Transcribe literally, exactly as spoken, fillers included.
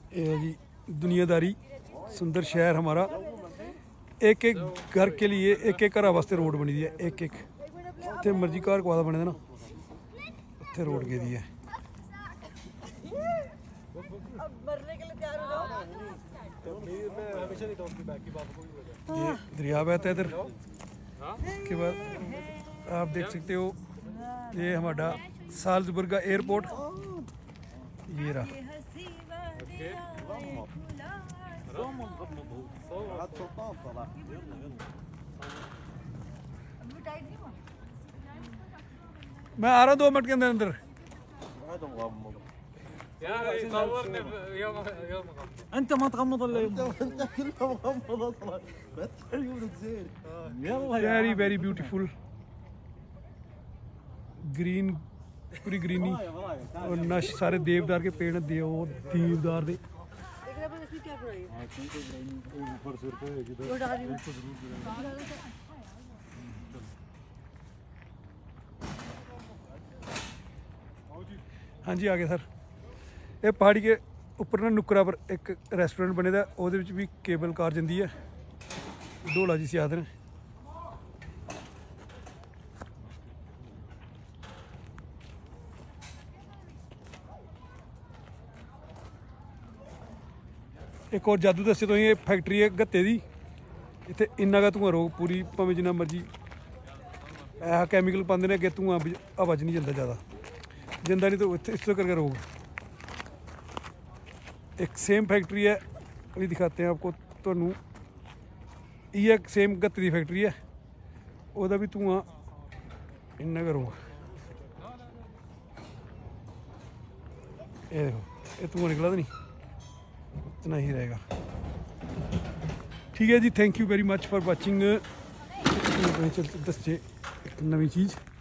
ये है जी दुनियादारी, सुंदर शहर हमारा। एक एक घर के लिए एक एक घर वास्ते रोड बनी दी है, एक एक जिथे मर्जी घर कुआ बने ना उत्थे रोड गई दी है। ये दरिया बहता है इधर। उसके बाद आप देख सकते हो ये हमारा साल्जबर्ग का एयरपोर्ट, ये रहा। मैं आ रहा हूँ दो मिनट के अंदर अंदर। انت ما تغمض الا انت كله مغمض اصلا فتح عيونك زين يلا वेरी वेरी ब्यूटीफुल ग्रीन, पूरी ग्रीनी और नश, सारे देवदार के पेड़ दे वो देवदार दे। हाँ जी आ गए सर। ये पहाड़ी के उपर ना नुकरा पर एक रेस्टोरेंट बने दा, ओहदे विच भी केबल कार जाती है, ढोला जी से आखदे ने। एक और जादू दस्से तुसें, ये फैक्ट्री है गत्ते दी, इत्थे इन्ना का धुआं रोग पूरी भावें जिन्ना मर्जी ऐसा कैमिकल पाते हैं अगे धुआं हवा च नहीं जाता, ज़्यादा जंदा नहीं तो इत्थे इस करके रोग। एक सेम फैक्ट्री है, अभी दिखाते हैं आपको तुहानू, ये सेम गत्ते की फैक्ट्री है, ओहदा भी धुआं इन्ना का रोग। ये देखो ये धुआं निकला तो नहीं, इतना ही रहेगा। ठीक है जी, thank you very much for watching. चलते दस्से एक नवी चीज़।